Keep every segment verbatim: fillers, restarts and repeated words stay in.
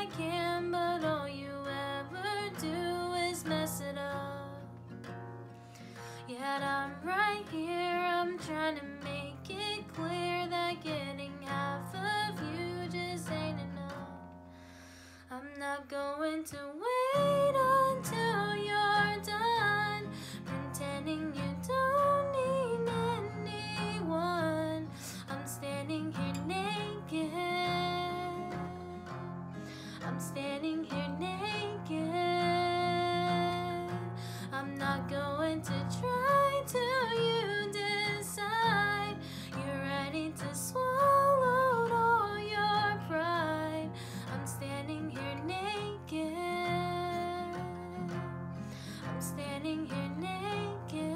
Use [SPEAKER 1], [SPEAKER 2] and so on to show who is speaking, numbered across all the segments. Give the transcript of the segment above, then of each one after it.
[SPEAKER 1] I can, but all you ever do is mess it up. Yet I'm right here, I'm trying to make it clear that getting half of you just ain't enough. I'm not going to wait until you're done pretending you don't need anyone. I'm standing here naked, I'm standing here naked. I'm not going to try till you decide you're ready to swallow all your pride. I'm standing here naked, I'm standing here naked.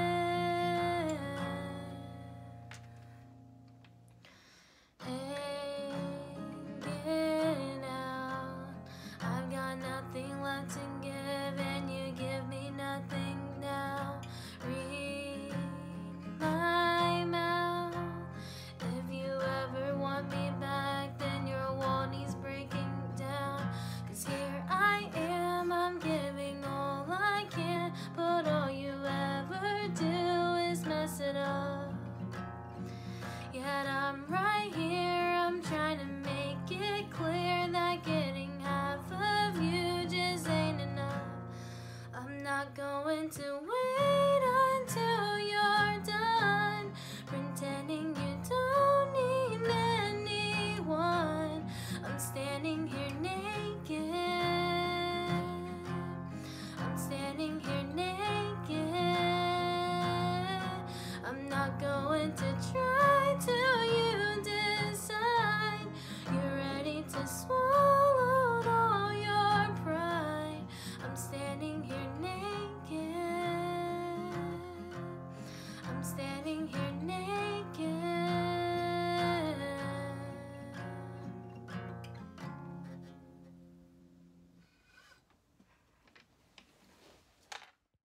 [SPEAKER 1] Hanging out, I've got nothing left to give, and you give me nothing now. Read my mouth. If you ever want me back, then your wall needs breaking down. Cause here I am, I'm giving all I can, but all you ever do is mess it up. Yet I'm right here, I'm trying to make it clear that getting half of you just ain't enough. I'm not going to wait until you're done pretending you don't need anyone. I'm standing here naked, I'm standing here naked. I'm not going to try to